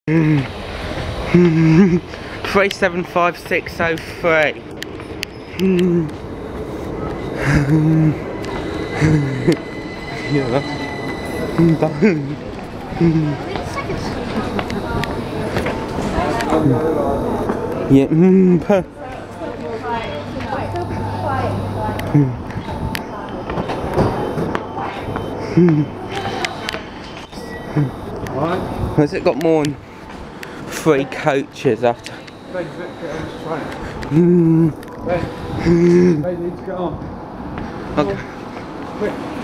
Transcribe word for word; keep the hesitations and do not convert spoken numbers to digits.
three seven five six oh three. Yeah. Yeah. Has it got more than three coaches after? Ben, get on this train. Mm. Ben, they need to get on. Okay. Quick.